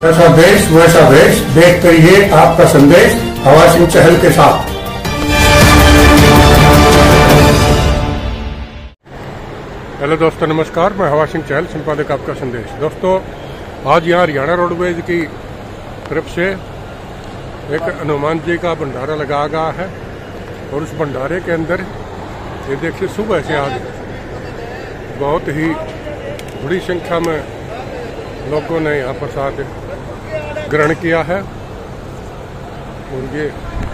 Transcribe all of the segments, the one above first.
जैसा देश वैसा वेश, देखते रहिए आपका संदेश हवा सिंह चहल के साथ। हेलो दोस्तों, नमस्कार। मैं हवा सिंह चहल, संपादक आपका संदेश। दोस्तों, आज यहाँ हरियाणा रोडवेज की तरफ से एक हनुमान जी का भंडारा लगाया गया है और उस भंडारे के अंदर ये देखिए सुबह से आज बहुत ही बड़ी संख्या में लोगों ने यहाँ प्रसाद ग्रहण किया है। और ये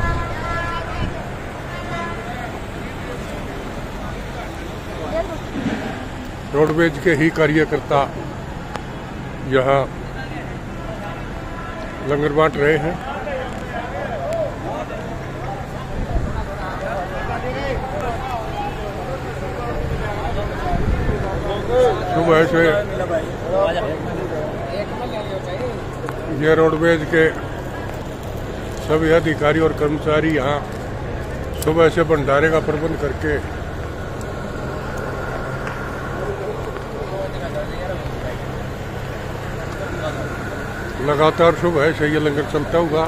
रोडवेज के ही कार्यकर्ता यहाँ लंगर बांट रहे हैं। सुबह से ये रोडवेज के सभी अधिकारी और कर्मचारी यहाँ सुबह से भंडारे का प्रबंध करके लगातार सुबह से ये लंगर चलता हुआ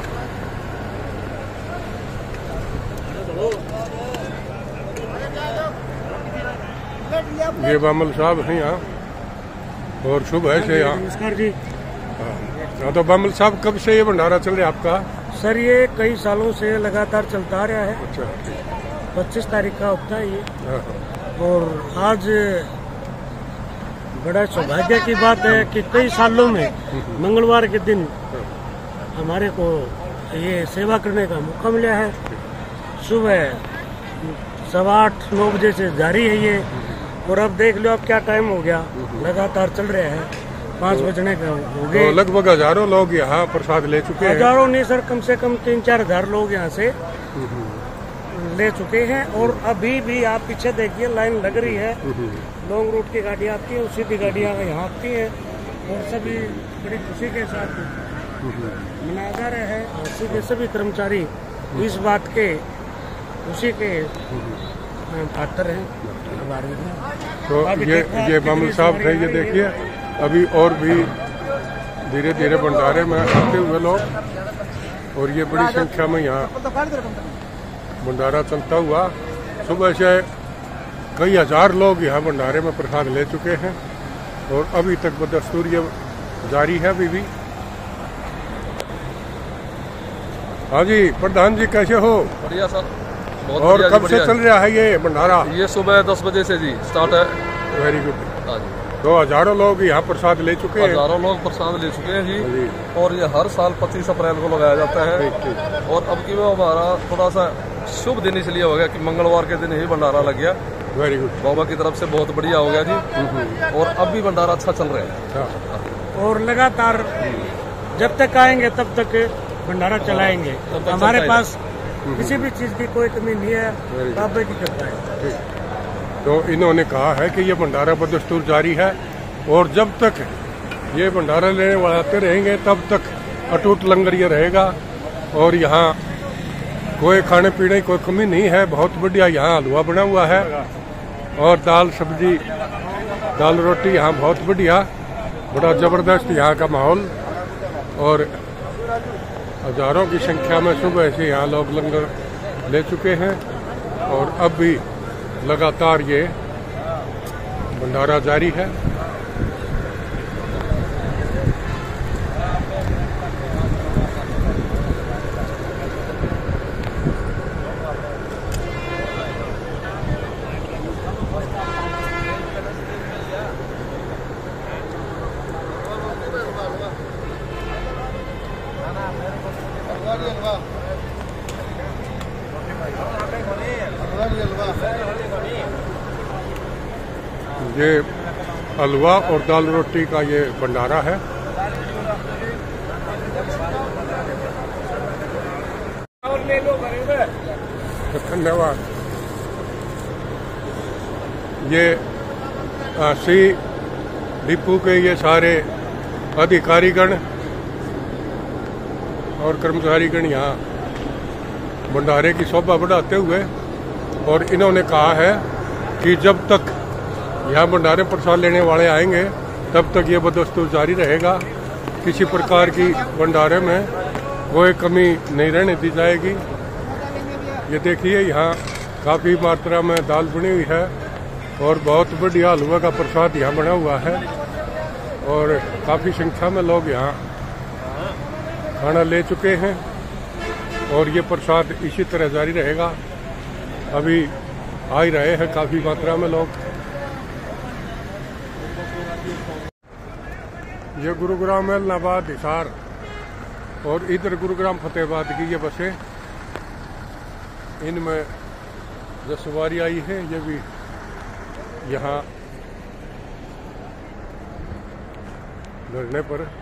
ये बामल साहब हैं यहाँ और सुबह से यहाँ। नमस्कार जी। हाँ, तो बामल साहब कब से ये भंडारा चल रहा है आपका? सर, ये कई सालों से लगातार चलता आ रहा है। अच्छा, 25 तारीख का होता है ये। हाँ। और आज बड़ा सौभाग्य की बात है कि कई सालों में मंगलवार के दिन हमारे को ये सेवा करने का मौका मिला है। सुबह 8:15-9 बजे से जारी है ये, और अब देख लो अब क्या टाइम हो गया, लगातार चल रहे हैं। 5 बजने का हो गए। तो लगभग हजारों लोग यहाँ प्रसाद ले चुके हैं। हजारों नहीं सर, कम से कम 3-4 हजार लोग यहाँ से ले चुके हैं। और अभी भी आप पीछे देखिए लाइन लग रही है। लॉन्ग रूट की गाड़ियाँ आती हैं, उसी की गाड़ियाँ यहाँ आती हैं और सभी बड़ी खुशी के साथ मनाया जा रहे हैं। उसी के सभी कर्मचारी इस बात के उसी के पात्र हैं, आभारी हैं। तो ये मामूल साहब थे, ये देखिए अभी और भी धीरे धीरे भंडारे में आते हुए लोग, और ये बड़ी संख्या में यहाँ भंडारा चलता हुआ सुबह से कई हजार लोग यहाँ भंडारे में प्रसाद ले चुके हैं और अभी तक बदस्तूर ये जारी है अभी भी। हाँ जी, प्रधान जी कैसे हो? बढ़िया सर, बहुत और कब से चल रहा है ये भंडारा? ये सुबह 10 बजे से जी स्टार्ट है। Very good. हाँ जी, तो हजारों लोग यहाँ प्रसाद ले चुके हैं। हजारों लोग प्रसाद ले चुके हैं जी। और ये हर साल 25 अप्रैल को लगाया जाता है। ठीक। और अब की वो हमारा थोड़ा सा शुभ दिन इसलिए हो गया कि मंगलवार के दिन ही भंडारा लग गया। Very good. बाबा की तरफ से बहुत बढ़िया हो गया जी। और अब भी भंडारा अच्छा चल रहा है और लगातार जब तक आएंगे तब तक भंडारा चलाएंगे। हमारे पास किसी भी चीज की कोई कमी नहीं है, बाबा की कृपा है। तो इन्होंने कहा है कि ये भंडारा बदस्तूर जारी है और जब तक ये भंडारा लेने वाले आते रहेंगे तब तक अटूट लंगर ये रहेगा। और यहाँ कोई खाने पीने की कोई कमी नहीं है। बहुत बढ़िया यहाँ हलवा बना हुआ है और दाल सब्जी, दाल रोटी यहाँ बहुत बढ़िया, बड़ा जबरदस्त यहाँ का माहौल। और हजारों की संख्या में सुबह से यहाँ लोग लंगर ले चुके हैं और अब भी लगातार ये भंडारा जारी है। ये हलवा और दाल रोटी का ये भंडारा है। धन्यवाद। ये सी डिपू के ये सारे अधिकारीगण और कर्मचारीगण यहाँ भंडारे की शोभा बढ़ाते हुए, और इन्होंने कहा है कि जब तक यहाँ भंडारे प्रसाद लेने वाले आएंगे तब तक ये बदस्तूर जारी रहेगा। किसी प्रकार की भंडारे में कोई कमी नहीं रहने दी जाएगी। ये देखिए यहाँ काफ़ी मात्रा में दाल बनी हुई है और बहुत बढ़िया हलवा का प्रसाद यहाँ बना हुआ है और काफ़ी संख्या में लोग यहाँ खाना ले चुके हैं और ये प्रसाद इसी तरह जारी रहेगा। अभी आ ही रहे हैं काफ़ी मात्रा में लोग। ये गुरुग्राम इलाहाबाद हिसार और इधर गुरुग्राम फतेहाबाद की ये बसें, इनमें जो सवारी आई है ये भी यहाँ धरने पर,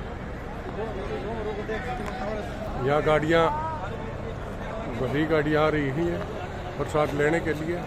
यहाँ गाड़ियाँ वही गाड़ियाँ आ रही हैं प्रसाद लेने के लिए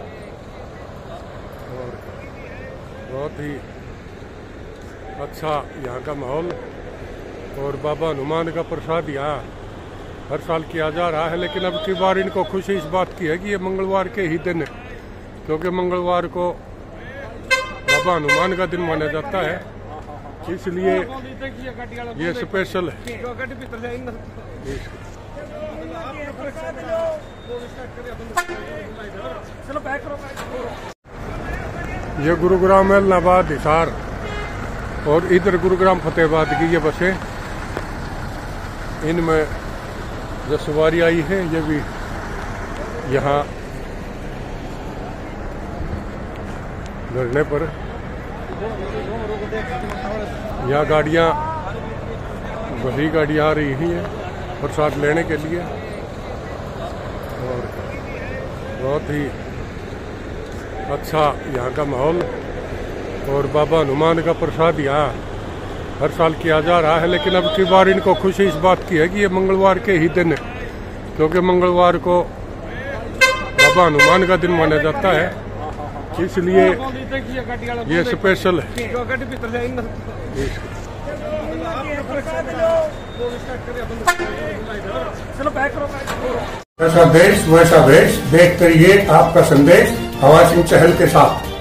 और बहुत ही अच्छा यहाँ का माहौल। और बाबा हनुमान का प्रसाद यहाँ हर साल किया जा रहा है, लेकिन अब की बार इनको खुशी इस बात की है कि ये मंगलवार के ही दिन है, क्योंकि मंगलवार को बाबा हनुमान का दिन माना जाता है, इसलिए ये स्पेशल है। ये गुरुग्राम इलाहाबाद हिसार और इधर गुरुग्राम फतेहाबाद की ये बसें, इनमें जो सवारी आई है ये भी यहाँ धरने पर, यहाँ गाड़ियाँ वही गाड़ियाँ आ रही हैं प्रसाद लेने के लिए और बहुत ही अच्छा यहाँ का माहौल। और बाबा हनुमान का प्रसाद यहाँ हर साल किया जा रहा है, लेकिन अब की बार इनको खुशी इस बात की है कि ये मंगलवार के ही दिन है, क्योंकि मंगलवार को बाबा हनुमान का दिन माना जाता है, इसलिए ये स्पेशल है। ऐसा देश वैसा भेष, देखते रहिए आपका संदेश हवा सिंह चहल के साथ।